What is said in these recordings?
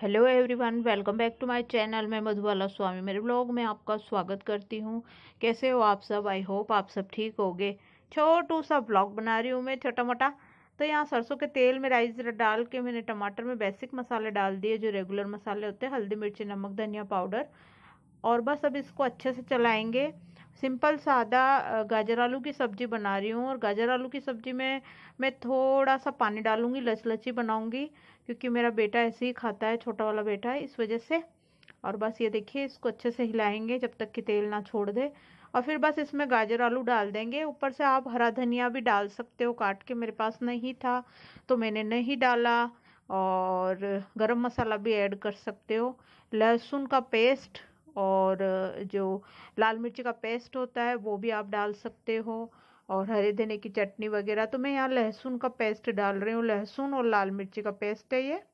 Hello everyone, welcome back to my channel. मैं मधुबाला स्वामी मेरे blog में आपका स्वागत करती हूँ। कैसे हो आप सब? आई होप आप सब ठीक होगे। छोटू सा ब्लॉग बना रही हूँ मैं, छोटा मोटा। तो यहाँ सरसों के तेल में राइस डाल के मैंने टमाटर में बेसिक मसाले डाल दिए, जो रेगुलर मसाले होते हैं, हल्दी मिर्ची नमक धनिया पाउडर। और बस अब इसको अच्छे से चलाएंगे। सिंपल सादा गाजर आलू की सब्जी बना रही हूँ। और गाजर आलू की सब्जी में मैं थोड़ा सा पानी डालूंगी, लचलची बनाऊंगी, क्योंकि मेरा बेटा ऐसे ही खाता है, छोटा वाला बेटा है, इस वजह से। और बस ये देखिए, इसको अच्छे से हिलाएंगे जब तक कि तेल ना छोड़ दे। और फिर बस इसमें गाजर आलू डाल देंगे। ऊपर से आप हरा धनिया भी डाल सकते हो काट के, मेरे पास नहीं था तो मैंने नहीं डाला। और गरम मसाला भी ऐड कर सकते हो, लहसुन का पेस्ट, और जो लाल मिर्ची का पेस्ट होता है वो भी आप डाल सकते हो, और हरे धनिया की चटनी वगैरह। तो मैं यहाँ लहसुन का पेस्ट डाल रही हूँ, लहसुन और लाल मिर्ची का पेस्ट है ये।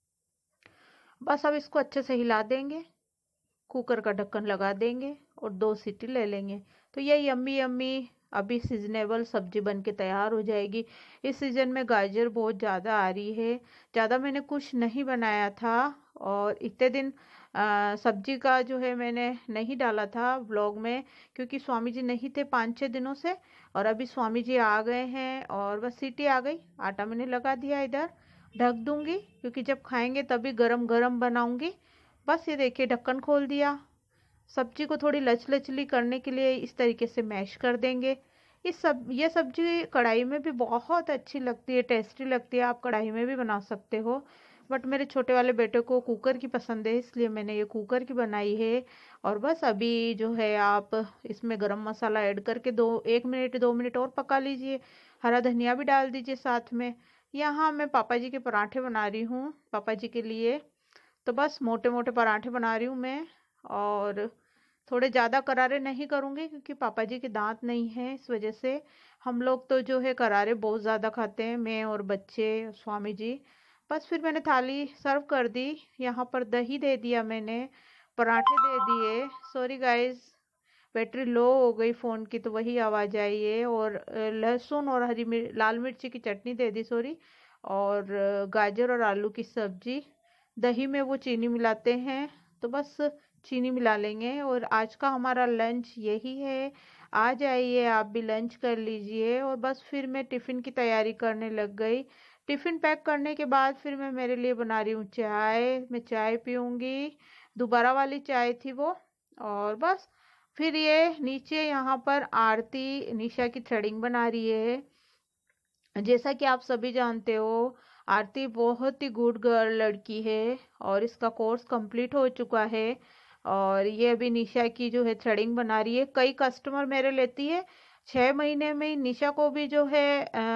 बस अब इसको अच्छे से हिला देंगे, कुकर का ढक्कन लगा देंगे और 2 सीटी ले लेंगे। तो ये यम्मी यम्मी अभी सीजनेबल सब्जी बन के तैयार हो जाएगी। इस सीजन में गाजर बहुत ज़्यादा आ रही है। ज़्यादा मैंने कुछ नहीं बनाया था, और इतने दिन सब्जी का जो है मैंने नहीं डाला था व्लॉग में, क्योंकि स्वामी जी नहीं थे 5-6 दिनों से। और अभी स्वामी जी आ गए हैं और बस सीटी आ गई। आटा मैंने लगा दिया, इधर ढक दूंगी, क्योंकि जब खाएंगे तभी गरम गरम बनाऊंगी। बस ये देखिए, ढक्कन खोल दिया। सब्जी को थोड़ी लचलचली करने के लिए इस तरीके से मैश कर देंगे। ये सब्जी कढ़ाई में भी बहुत अच्छी लगती है, टेस्टी लगती है। आप कढ़ाई में भी बना सकते हो, बट मेरे छोटे वाले बेटे को कुकर की पसंद है, इसलिए मैंने ये कुकर की बनाई है। और बस अभी जो है आप इसमें गरम मसाला ऐड करके 1 मिनट 2 मिनट और पका लीजिए। हरा धनिया भी डाल दीजिए साथ में। यहाँ मैं पापा जी के पराठे बना रही हूँ, पापा जी के लिए। तो बस मोटे मोटे पराठे बना रही हूँ मैं। और थोड़े ज़्यादा करारे नहीं करूँगी, क्योंकि पापा जी के दांत नहीं हैं, इस वजह से। हम लोग तो जो है करारे बहुत ज़्यादा खाते हैं, मैं और बच्चे, स्वामी जी। बस फिर मैंने थाली सर्व कर दी। यहाँ पर दही दे दिया मैंने, पराठे दे दिए। सॉरी गाइस, बैटरी लो हो गई फ़ोन की तो वही आवाज़ आई है। और लहसुन और लाल मिर्ची की चटनी दे दी, सॉरी। और गाजर और आलू की सब्जी। दही में वो चीनी मिलाते हैं, तो बस चीनी मिला लेंगे। और आज का हमारा लंच यही है। आ जाइए, आप भी लंच कर लीजिए। और बस फिर मैं टिफ़िन की तैयारी करने लग गई। टिफ़िन पैक करने के बाद फिर मैं मेरे लिए बना रही हूँ चाय। मैं चाय पीऊँगी, दोबारा वाली चाय थी वो। और बस फिर ये नीचे यहाँ पर आरती निशा की थ्रेडिंग बना रही है। जैसा कि आप सभी जानते हो, आरती बहुत ही गुड गर्ल लड़की है, और इसका कोर्स कंप्लीट हो चुका है। और ये अभी निशा की जो है थ्रेडिंग बना रही है। कई कस्टमर मेरे लेती है 6 महीने में ही। निशा को भी जो है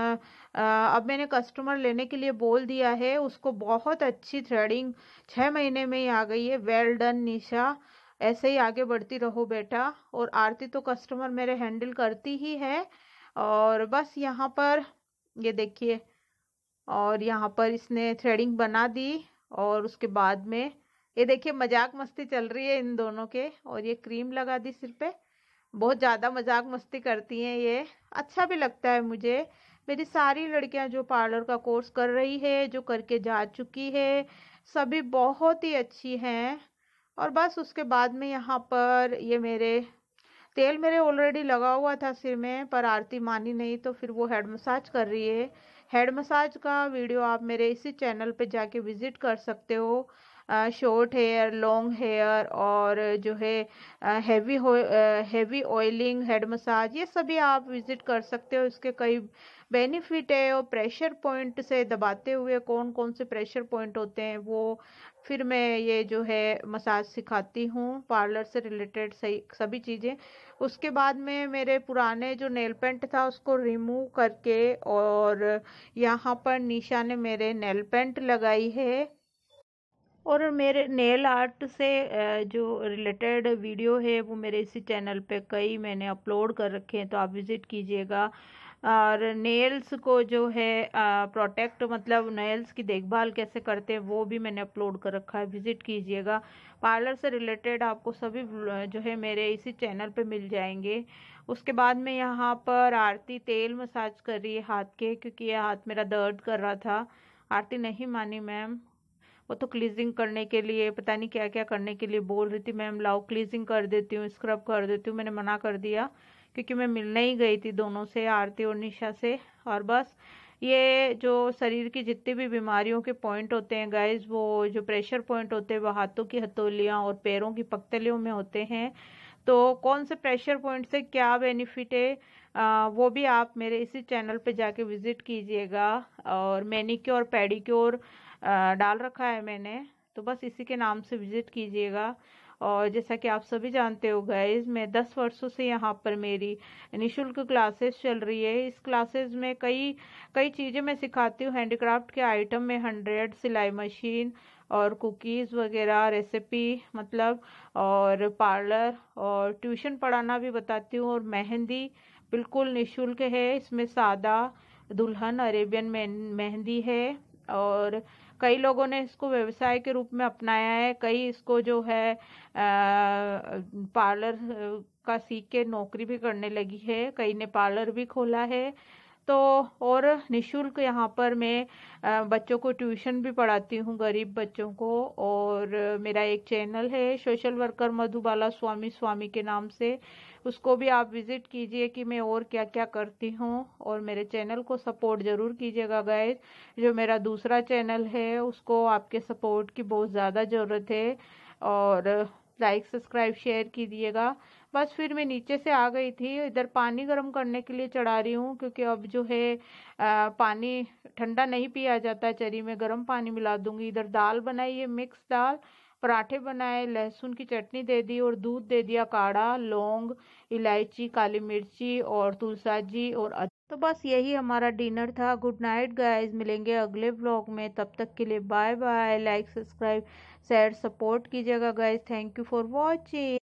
अब मैंने कस्टमर लेने के लिए बोल दिया है। उसको बहुत अच्छी थ्रेडिंग 6 महीने में ही आ गई है। वेल डन निशा, ऐसे ही आगे बढ़ती रहो बेटा। और आरती तो कस्टमर मेरे हैंडल करती ही है। और बस यहाँ पर ये देखिए, और यहाँ पर इसने थ्रेडिंग बना दी। और उसके बाद में ये देखिए, मजाक मस्ती चल रही है इन दोनों के। और ये क्रीम लगा दी सिर पे। बहुत ज़्यादा मजाक मस्ती करती हैं ये, अच्छा भी लगता है मुझे। मेरी सारी लड़कियां जो पार्लर का कोर्स कर रही है, जो करके जा चुकी है, सभी बहुत ही अच्छी हैं। और बस उसके बाद में यहाँ पर ये तेल मेरे ऑलरेडी लगा हुआ था सिर में, पर आरती मानी नहीं, तो फिर वो हेड मसाज कर रही है। हेड मसाज का वीडियो आप मेरे इसी चैनल पे जाके विजिट कर सकते हो। शॉर्ट हेयर, लॉन्ग हेयर, और जो है हैवी ऑयलिंग हेड मसाज, ये सभी आप विजिट कर सकते हो। इसके कई बेनिफिट है। और प्रेशर पॉइंट से दबाते हुए कौन कौन से प्रेशर पॉइंट होते हैं, वो फिर मैं ये जो है मसाज सिखाती हूँ, पार्लर से रिलेटेड सही सभी चीज़ें। उसके बाद में मेरे पुराने जो नेल पेंट था उसको रिमूव करके, और यहाँ पर निशा ने मेरे नेल पेंट लगाई है। और मेरे नेल आर्ट से जो रिलेटेड वीडियो है वो मेरे इसी चैनल पे कई मैंने अपलोड कर रखे हैं, तो आप विज़िट कीजिएगा। और नेल्स को जो है प्रोटेक्ट, मतलब नेल्स की देखभाल कैसे करते हैं, वो भी मैंने अपलोड कर रखा है, विज़िट कीजिएगा। पार्लर से रिलेटेड आपको सभी जो है मेरे इसी चैनल पे मिल जाएंगे। उसके बाद में यहाँ पर आरती तेल मसाज कर रही है हाथ के, क्योंकि ये हाथ मेरा दर्द कर रहा था। आरती नहीं मानी मैम, वो तो क्लीजिंग करने के लिए पता नहीं क्या क्या करने के लिए बोल रही थी, मैम लाओ क्लीजिंग कर देती हूँ, स्क्रब कर देती हूँ। मैंने मना कर दिया क्योंकि मैं मिलने ही गई थी दोनों से, आरती और निशा से। और बस ये जो शरीर की जितनी भी बीमारियों के पॉइंट होते हैं गाइज, वो जो प्रेशर पॉइंट होते हैं वो हाथों की हथौलियाँ और पैरों की पकतलियों में होते हैं। तो कौन से प्रेशर पॉइंट से क्या बेनिफिट है, वो भी आप मेरे इसी चैनल पे जाके विजिट कीजिएगा। और मैनीक्योर पेडिक्योर डाल रखा है मैंने, तो बस इसी के नाम से विजिट कीजिएगा। और जैसा कि आप सभी जानते हो गाइज, मैं 10 वर्षों से यहाँ पर मेरी निशुल्क क्लासेस चल रही है। इस क्लासेस में कई कई चीज़ें मैं सिखाती हूँ। हैंडीक्राफ्ट के आइटम में 100, सिलाई मशीन और कुकीज़ वगैरह, रेसिपी मतलब, और पार्लर और ट्यूशन पढ़ाना भी बताती हूँ। और मेहंदी बिल्कुल निशुल्क है, इसमें सादा दुल्हन अरेबियन मेहंदी है। और कई लोगों ने इसको व्यवसाय के रूप में अपनाया है, कई इसको जो है पार्लर का सीख के नौकरी भी करने लगी है, कई ने पार्लर भी खोला है। तो और निशुल्क यहाँ पर मैं बच्चों को ट्यूशन भी पढ़ाती हूँ, गरीब बच्चों को। और मेरा एक चैनल है सोशल वर्कर मधुबाला स्वामी के नाम से, उसको भी आप विजिट कीजिए कि मैं और क्या क्या करती हूँ। और मेरे चैनल को सपोर्ट ज़रूर कीजिएगा गाइस। जो मेरा दूसरा चैनल है उसको आपके सपोर्ट की बहुत ज़्यादा ज़रूरत है, और लाइक सब्सक्राइब शेयर कीजिएगा। बस फिर मैं नीचे से आ गई थी, इधर पानी गर्म करने के लिए चढ़ा रही हूँ, क्योंकि अब जो है पानी ठंडा नहीं पिया जाता चरी में, गर्म पानी मिला दूंगी। इधर दाल बनाई है, मिक्स दाल, पराठे बनाए, लहसुन की चटनी दे दी और दूध दे दिया काढ़ा, लौंग, इलायची, काली मिर्ची और तुलसाजी और तो बस यही हमारा डिनर था। गुड नाइट गाइस, मिलेंगे अगले व्लॉग में, तब तक के लिए bye bye. Like subscribe share support कीजिएगा guys. Thank you for watching.